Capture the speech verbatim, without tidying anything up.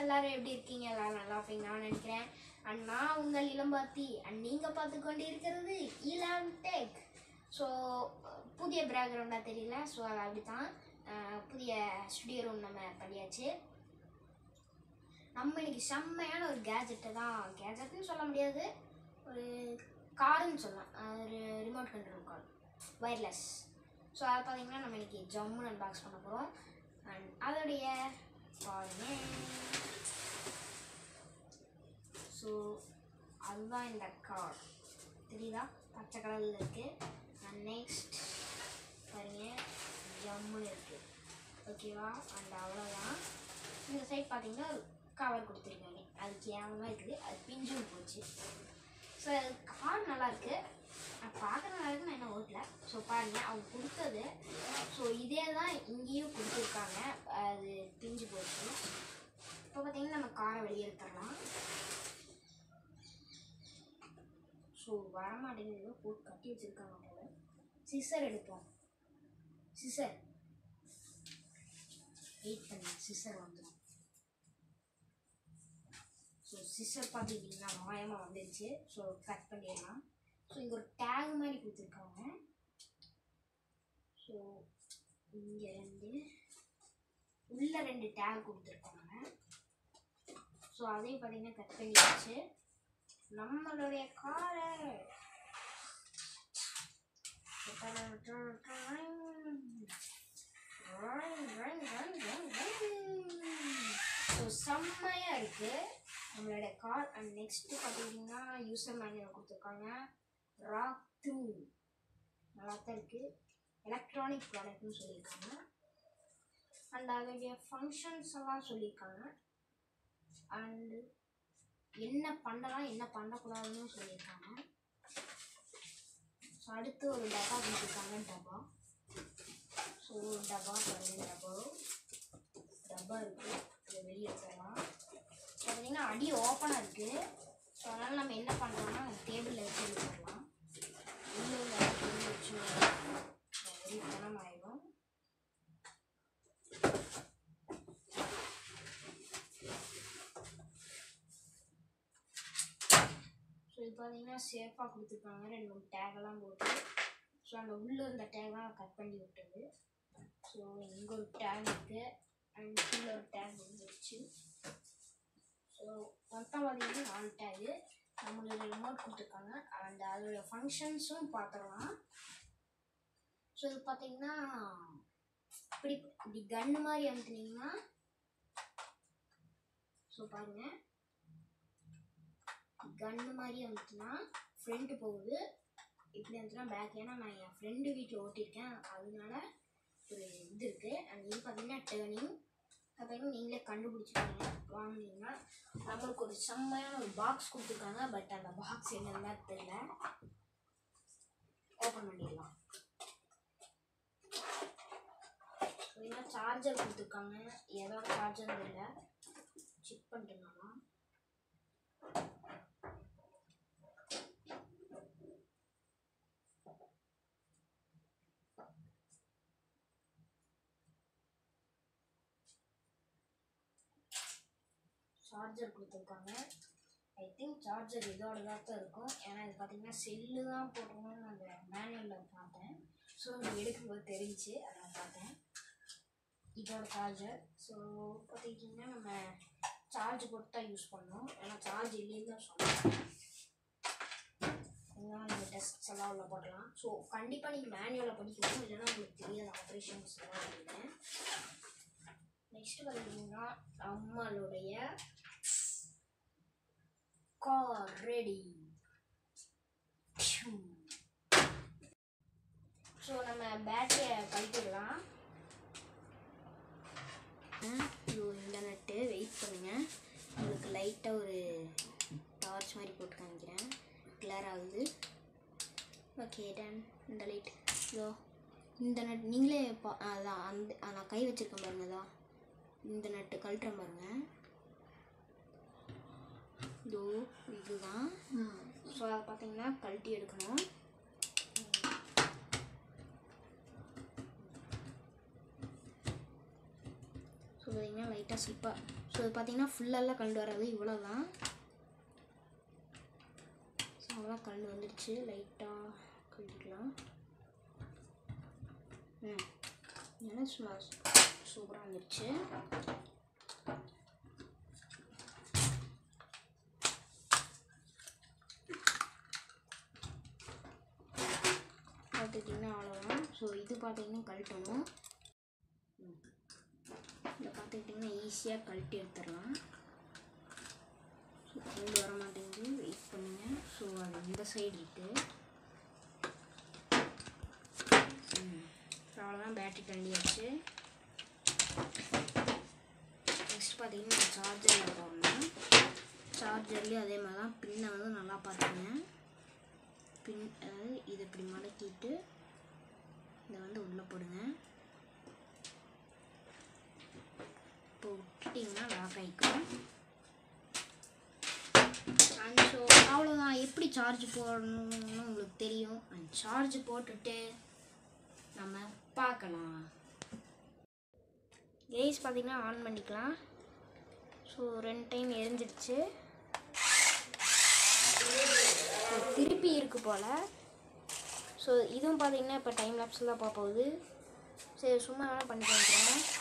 எல்லாரும் எப்படி இருக்கீங்க? எல்லாரும் நல்லா இருப்பீங்க நான் நினைக்கிறேன். அண்ட் நான் உங்கள் இளம்பாத்தி அண்ட் நீங்கள் பார்த்து கொண்டு இருக்கிறது இளம் டெக். ஸோ புதிய பேக்ரவுண்டாக தெரியல, ஸோ அது அப்படி தான். புதிய ஸ்டுடியோ ரூம் நம்ம பண்ணியாச்சு. நம்ம இன்னைக்கு செம்மையான ஒரு கேஜெட்டை தான், கேஜெட்னு சொல்ல முடியாது, ஒரு காருன்னு சொல்லலாம், ஒரு remote control car, wireless. So அதை பார்த்தீங்கன்னா நம்ம இன்னைக்கு ஜம்முன்னு அன்பாக்ஸ் பண்ண போகிறோம். அண்ட் அதோடைய பாருங்க. ஸோ அதுதான் இந்த கார், தெரியுதா? பச்சை கலரில் இருக்குது. அண்ட் நெக்ஸ்ட் பாருங்க, ஜம்முன்னு இருக்குது. ஓகேவா? அண்ட் அவ்வளோதான். இந்த சைட் பார்த்தீங்கன்னா கவர் கொடுத்துருக்காங்க, அது கேவலமாக இருக்குது, அது பிஞ்சும் போச்சு. ஸோ கார் நல்லாயிருக்கு, பார்க்க நல்லா இருக்கு, நான் என்ன ஓட்டல. ஸோ பாருங்கள், அவங்க கொடுத்தது. ஸோ இதே தான் இங்கேயும் கொடுத்துருக்காங்க, அது பிஞ்சு போச்சு. இப்போ பார்த்தீங்கன்னா நம்ம காரை வெளியே எடுத்துடலாம். ஸோ வரமாட்டேங்குது, போட்டு கட்டி வச்சுருக்காங்க போல. சிசர் எடுப்போம். சிசர் வெயிட் பண்ணி சிசர் வந்துடும். ஸோ சிசர் பார்த்துக்கிட்டிங்கன்னா மாயமாக வந்துடுச்சு. ஸோ கட் பண்ணிடலாம். ஸோ இங்கே ஒரு டேக் மாதிரி கொடுத்துருக்காங்க. ஸோ இங்கே ரெண்டு, உள்ளே ரெண்டு டேக் கொடுத்துருக்காங்க. ஸோ அதையும் பார்த்தீங்கன்னா கட் பண்ணிடுச்சு. நம்மளுடைய காரை ஸோ செம்மையாக இருக்குது நம்மளுடைய கார். அண்ட் நெக்ஸ்ட்டு பார்த்தீங்கன்னா யூசர் மேனுவல் கொடுத்துருக்காங்க. ராக் த்ரூ நல்லா தான் இருக்குது, எலக்ட்ரானிக் ப்ராடக்ட்னு சொல்லியிருக்காங்க. அண்ட் அதோடைய ஃபங்க்ஷன்ஸ் எல்லாம் சொல்லியிருக்காங்க. அண்டு என்ன பண்ணலாம் என்ன பண்ணக்கூடாதுன்னு சொல்லியிருக்காங்க. ஸோ அடுத்து ஒரு டப்பா கொடுத்துருக்காங்க, டப்பா. ஸோ டப்பா பாருங்க, டப்பா டப்பா இருக்குது, அதை வெளியே எடுத்துடலாம். ஸோ பார்த்தீங்கன்னா அடி ஓப்பனாக இருக்குது. ஸோ அதனால் நம்ம என்ன பண்ணுறோம்னா டேபிளில் வச்சு எடுத்துடலாம். உள்ளே வச்சு வெரி பணம் ஆயிடும். ஸோ இது பார்த்தீங்கன்னா சேஃபாக கொடுத்துருக்காங்க, ரெண்டு மூணு டேகெல்லாம் போட்டு. ஸோ அந்த உள்ளே இருந்த டேகெல்லாம் கட் பண்ணி விட்டுது. ஸோ இங்கே ஒரு டேக் இருக்குது, அண்ட் கீழே ஒரு டேக் வந்துருச்சு. ஸோ மொத்தம் பார்த்தீங்கன்னா நாலு டேகு. நம்மளுடைய ரிமோட் கொடுத்துருக்காங்க, அண்ட் அதோடைய ஃபங்க்ஷன்ஸும் பார்த்துடலாம். ஸோ இது பார்த்தீங்கன்னா இப்படி இப்படி கன்று மாதிரி அமுத்துனீங்கன்னா, ஸோ பாருங்கள், கன்று மாதிரி அமுத்துனா ஃப்ரண்ட்டு போகுது, இப்படி அமுத்துனா பேக். ஏன்னா நான் என் ஃப்ரெண்டு வீட்டில் ஓட்டியிருக்கேன், அதனால ஒரு இது இருக்குது. அண்ட் இது பார்த்தீங்கன்னா டேர்னிங். பார்த்தீங்கன்னா நீங்களே கண்டுபிடிச்சிக்கோங்க வாங்கினீங்கன்னா. நம்மளுக்கு ஒரு செம்மையான ஒரு பாக்ஸ் கொடுத்துருக்காங்க, பட் அந்த பாக்ஸ் என்னன்னு தெரியல. ஓப்பன் பண்ணிடலாம். பார்த்தீங்கன்னா சார்ஜர் கொடுத்துருக்காங்க, எதோட சார்ஜர் தெரியல, செக் பண்ணிட்டுனாலாம். சார்ஜர் கொடுத்துருக்காங்க. ஐ திங்க் சார்ஜர் இதோட தான் இருக்கும், ஏன்னா இது பார்த்தீங்கன்னா செல்லு தான் போடணும்னு அந்த மேனுவலில் பார்த்தேன். ஸோ இது எடுக்கும்போது தெரிஞ்சு அதை நான் பார்த்தேன், இதோட சார்ஜர். ஸோ பார்த்திங்கன்னா நம்ம சார்ஜ் போட்டு தான் யூஸ் பண்ணோம், ஏன்னா சார்ஜ் இல்லைன்னு தான் சொன்னேன். நீங்கள் டெஸ்ட்ஸ் எல்லாம் உள்ள போடலாம். ஸோ கண்டிப்பாக நீங்கள் மேனுவலில் படிக்கணும், இல்லைன்னா உங்களுக்கு தெரியாது ஆப்ரேஷன்ஸ் எல்லாம் அப்படின்னு. நெக்ஸ்ட்டு பார்த்தீங்கன்னா நம்மளுடைய கார் ரெடி. ஸோ நம்ம பேட்டரியை கழட்டிடலாம். இந்த நட்டு வெயிட் பண்ணுங்கள், உங்களுக்கு லைட்டாக ஒரு டார்ச் மாதிரி போட்டு காமிக்கிறேன், கிளியர் ஆகுது. Okay done. இந்த லைட் இதோ இந்த நட் நீங்களே பா அதான் அந்த நான் கை வச்சுருக்கேன் பாருங்க, தான் இந்த நட்டு கழட்டுறேன் பாருங்கள், இதோ இதுதான். ஸோ அதை பார்த்தீங்கன்னா கழட்டி எடுக்கணும். ஸோ பார்த்தீங்கன்னா லைட்டாக ஸ்லிப்பாக. ஸோ இது பார்த்தீங்கன்னா ஃபுல்லெல்லாம் கல் வராது, இவ்வளோ தான். ஸோ அவ்வளோ கல் வந்துடுச்சு. லைட்டாக கழிக்கலாம். ம் ஏன்னா சும்மா சூப்பராக வந்துடுச்சு. பார்த்துட்டிங்கன்னா அவ்வளோதான். ஸோ இது பார்த்தீங்கன்னா கழட்டணும். இதை பார்த்துக்கிட்டிங்கன்னா ஈஸியாக கழட்டி எடுத்துடலாம். ஸோ கொண்டு வர மாட்டேங்குது, வெயிட் பண்ணுங்க. ஸோ அது இந்த சைடு இருக்குது. அவ்வளோதான், பேட்டரி கண்டியாச்சு. நெக்ஸ்ட் பார்த்தீங்கன்னா சார்ஜரில் போடணும். சார்ஜர்லேயும் அதே மாதிரி தான். பின்னை வந்து நல்லா பார்த்துங்க. பின் அதாவது இதை இப்படி மடக்கிட்டு இதை வந்து உள்ளே போடுங்க. இப்போ விட்டுட்டிங்கன்னா லாக் ஆகிக்கும். அண்ட் ஸோ அவ்வளோதான். எப்படி சார்ஜ் போடணும்னு உங்களுக்கு தெரியும். அண்ட் சார்ஜ் போட்டுட்டு நம்ம பார்க்கலாம். கேஸ் பார்த்திங்கன்னா ஆன் பண்ணிக்கலாம். ஸோ ரெண்டு டைம் எரிஞ்சிடுச்சு. திருப்பி இருக்குது போல். ஸோ இதுவும் பார்த்திங்கன்னா இப்போ டைம் லேப்ஸில் தான் பார்ப்போகுது. சரி சும்மா வேணால் பண்ணி காமிக்கிறேன்.